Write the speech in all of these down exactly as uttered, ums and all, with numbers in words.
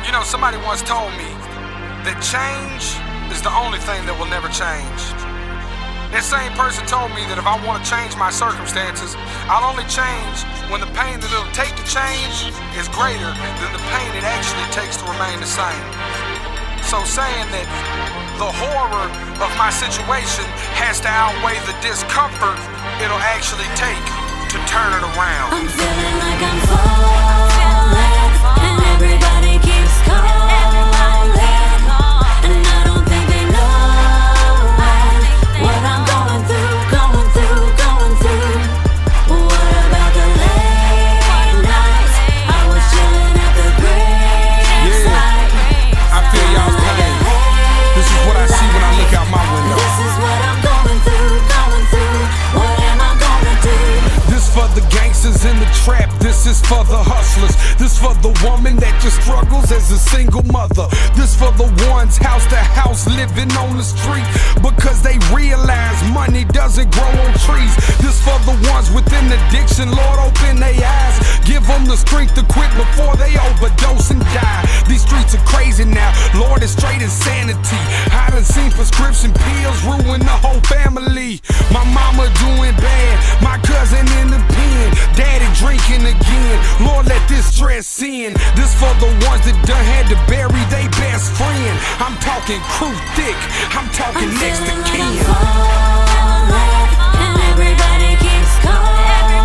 You know, somebody once told me that change is the only thing that will never change. That same person told me that if I want to change my circumstances, I'll only change when the pain that it'll take to change is greater than the pain it actually takes to remain the same. So saying that the horror of my situation has to outweigh the discomfort it'll actually take to turn it around. I'm feeling like I'm falling, and everybody keeps calling, and I don't think they know what I'm going through, going through, going through. What about the late nights? I was chilling at the graveside. Yeah, I feel y'all's pain. This is what I see when I look out my window. This is what I'm going through, going through. What am I gonna do? This for the gangsters in the trap, this is for the hustlers. This for the woman that just struggles as a single mother. This for the ones house to house living on the street because they realize money doesn't grow on trees. This for the ones within addiction, Lord open their eyes. Give them the strength to quit before they overdose and die. These streets are crazy now, Lord, it's straight insanity. I done seen prescription pills ruin the whole family. My mama doing bad, my cousin in the pen, daddy drinking again. Lord, let this stress in. This for the ones that done had to bury their best friend. I'm talking crew thick, I'm talking I'm next to feeling kin. like I'm falling, and everybody keeps calling,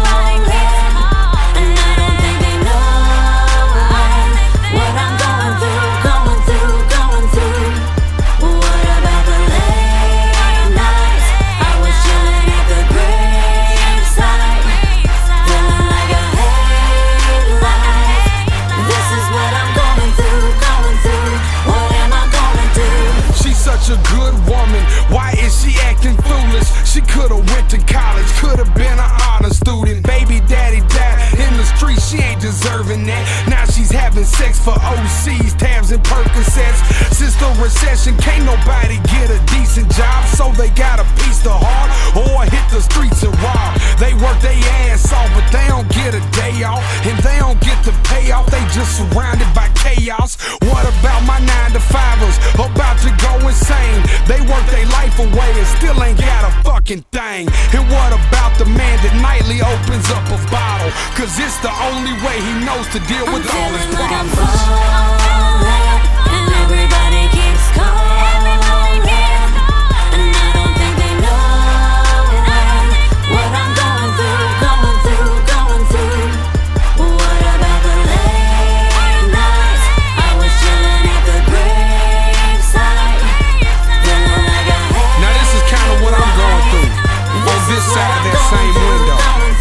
and I don't think they know what I'm going through, going through, going through. What about the late nights? I was chilling at the graveside, feeling like I hate life. This is what I'm going through, going through. What am I gonna do? She's such a good woman, why is she acting foolish? She could've went to college, could've been an honor student. Baby daddy died in the street, she ain't deserving that. Now she's having sex for O Cs, tabs and Percocets. Since the recession, can't nobody get a decent job, so they gotta piece the heart or hit the streets and rob. They work their ass off, but they don't get a day off, and they don't get the payoff, they just surrounded by chaos. What about my nine to fivers about to go insane? They work their life away and still ain't got a fucking thing. And what about the man that nightly opens up a bottle? Cause it's the only way he knows to deal with all his I'm feeling like I'm problems. falling, and everybody keeps calling, and I don't think they know what I'm going through, going through, going through. What about the late nights? I was chilling at the graveside, feeling like I hate. Now this is kind of what I'm going through on this side of that same window.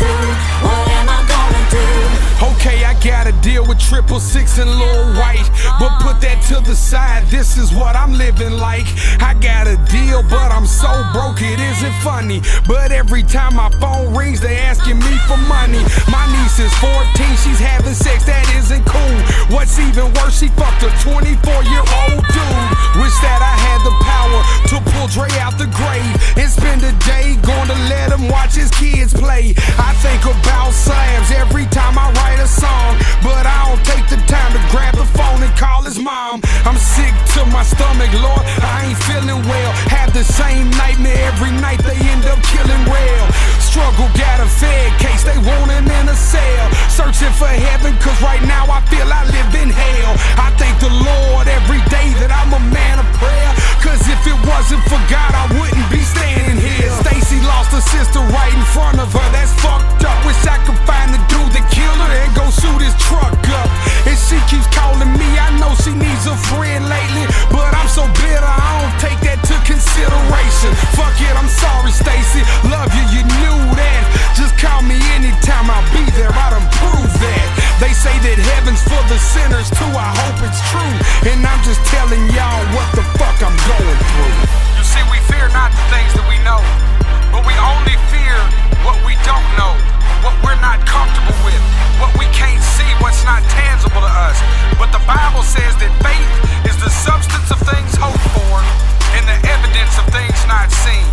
What am I gonna do? Okay, I gotta deal with triple six and Lil White, but put that to the side, this is what I'm living like. I got a deal, but I'm so broke it isn't funny. But every time my phone rings, they asking me for money. My niece is fourteen, she's having sex, that isn't cool. What's even worse, she fucked a twenty-four year old dude. Wish that I had the power to pull Dre out the grave and spend a day going to let him watch his kids play. I think about slabs every time I write a song, but I don't take the time to grab the phone and call his mom. I'm sick to my stomach, Lord, I ain't feeling well. Have the same nightmare every night, they end up killing real. Struggle got a fed case, they want him in a cell. Searching for heaven, cause right now I feel I live in hell. I thank the Lord every day that I'm a man of prayer, cause if it wasn't for God, I wouldn't be standing here. Stacy lost a sister right in front of her, that's fucked up. Wish I could find the dude that killed her and go shoot his truck up. And she keeps calling me, I know she needs a friend lately, but I'm so bitter, I don't take that to consideration. Fuck it, I'm sorry, Stacy, love you, you knew that. Just call me anytime, I'll be there, I done proved that. They say that heaven's for the sinners too, I hope it's true, and I'm just telling y'all what the fuck I'm going through. You see, we fear not the things that we know, but we only fear what we don't know, what we're not comfortable with, what we can't see, what's not tangible to us. But the Bible says that faith is the substance of things hoped for and the evidence of things not seen.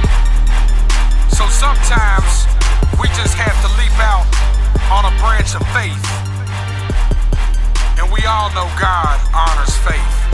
So sometimes we just have to leap out on a branch of faith, and we all all know God honors faith.